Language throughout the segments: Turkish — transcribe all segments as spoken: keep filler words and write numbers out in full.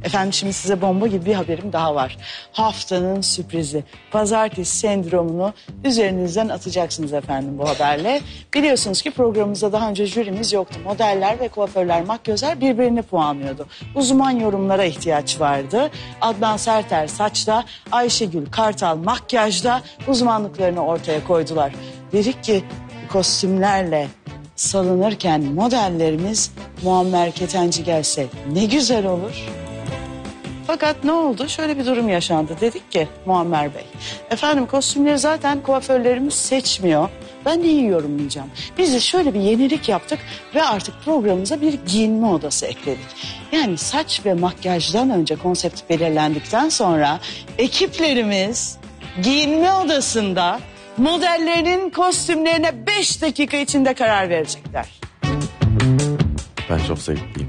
Efendim şimdi size bomba gibi bir haberim daha var. Haftanın sürprizi. Pazartesi sendromunu üzerinizden atacaksınız efendim bu haberle. Biliyorsunuz ki programımızda daha önce jürimiz yoktu. Modeller ve kuaförler, makyözler birbirini puanlıyordu. Uzman yorumlara ihtiyaç vardı. Adnan Serter saçta, Ayşegül Kartal makyajda uzmanlıklarını ortaya koydular. Dedik ki kostümlerle salınırken modellerimiz Muammer Ketenci gelse ne güzel olur. Fakat ne oldu? Şöyle bir durum yaşandı. Dedik ki Muammer Bey, efendim kostümleri zaten kuaförlerimiz seçmiyor. Ben de iyi yorumlayacağım. Biz de şöyle bir yenilik yaptık ve artık programımıza bir giyinme odası ekledik. Yani saç ve makyajdan önce konsept belirlendikten sonra ekiplerimiz giyinme odasında modellerinin kostümlerine beş dakika içinde karar verecekler. Ben çok zevkliyim.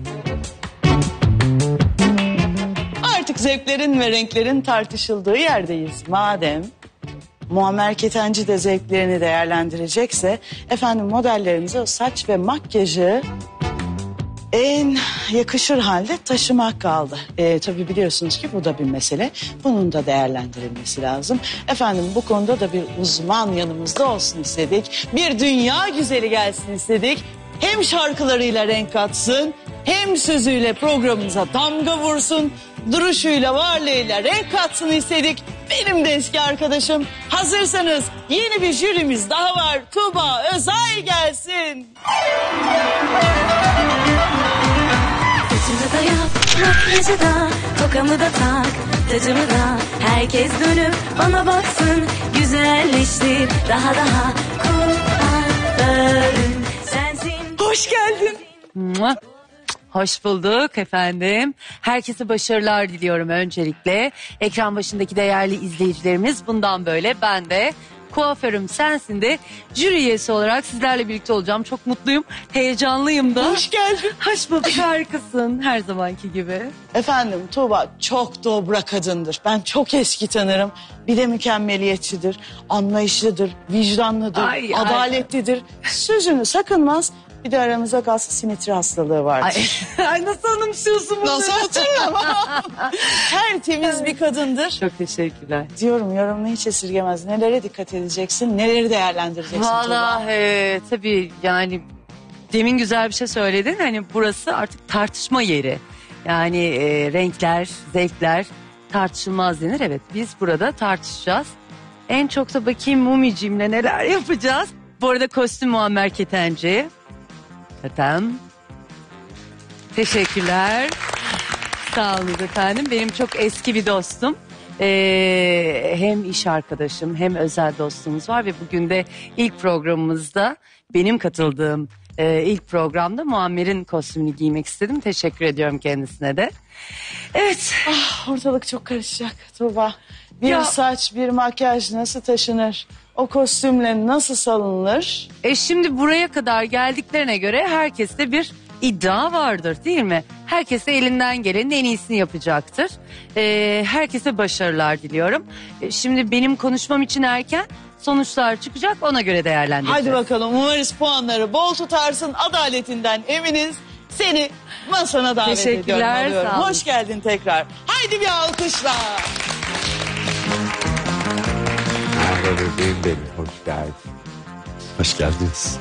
Artık zevklerin ve renklerin tartışıldığı yerdeyiz. Madem Muammer Ketenci de zevklerini değerlendirecekse efendim modellerimize o saç ve makyajı en yakışır halde taşımak kaldı. Ee, tabii biliyorsunuz ki bu da bir mesele. Bunun da değerlendirilmesi lazım. Efendim bu konuda da bir uzman yanımızda olsun istedik. Bir dünya güzeli gelsin istedik. Hem şarkılarıyla renk katsın, hem sözüyle programımıza damga vursun, duruşuyla, varlığıyla renk katsın istedik. Benim de eski arkadaşım. Hazırsanız yeni bir jürimiz daha var. Tuğba Özay gelsin. Saçımı da yap, makyajı da, tokamı da tak, tacımı da. Herkes dönüp bana baksın, güzelleştir daha daha. Kuaförüm sensin. Hoş geldin. Mua. Hoş bulduk efendim. Herkese başarılar diliyorum öncelikle. Ekran başındaki değerli izleyicilerimiz bundan böyle ben de kuaförüm sensin de jüri üyesi olarak sizlerle birlikte olacağım. Çok mutluyum, heyecanlıyım da. Hoş geldin. Hoş bulduk, harikasın her zamanki gibi. Efendim Tuğba çok dobra kadındır. Ben çok eski tanırım. Bir de mükemmeliyetçidir, anlayışlıdır, vicdanlıdır, Ay, ay. adaletlidir. Sözünü sakınmaz. Bir de aramıza kalsın simetri hastalığı vardır. Ay, ay nasıl anımsıyorsun bunu? Nasıl hatırlamam? Her temiz bir kadındır. Çok teşekkürler. Diyorum yorumunu hiç esirgemez. Nelere dikkat edeceksin, neleri değerlendireceksin Valla Tuğba? e, tabii yani demin güzel bir şey söyledin. Hani burası artık tartışma yeri. Yani e, renkler, zevkler tartışılmaz denir. Evet biz burada tartışacağız. En çok da bakayım Mumicim'le neler yapacağız. Bu arada kostüm Muammer Ketenci. Zaten. Teşekkürler. Sağ olun efendim. Benim çok eski bir dostum. Ee, hem iş arkadaşım hem özel dostumuz var ve bugün de ilk programımızda benim katıldığım e, ilk programda Muammer'in kostümünü giymek istedim. Teşekkür ediyorum kendisine de. Evet. Ah, ortalık çok karışacak Tuğba. Bir Ya- saç, bir makyaj nasıl taşınır? O kostümle nasıl salınır? E şimdi buraya kadar geldiklerine göre herkeste bir iddia vardır değil mi? Herkese elinden gelenin en iyisini yapacaktır. E, herkese başarılar diliyorum. E, şimdi benim konuşmam için erken, sonuçlar çıkacak, ona göre değerlendireceğiz. Hadi bakalım umarız puanları bol tutarsın, adaletinden eminiz. Seni masana davet Teşekkürler, ediyorum. alıyorum. sağ olun. Hoş geldin tekrar. Haydi bir alkışla. Merhaba bebeğim benim, hoş geldin. Hoş geldiniz.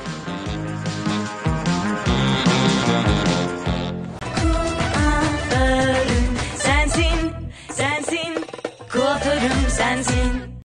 Kuaförüm sensin, sensin. Kuaförüm sensin.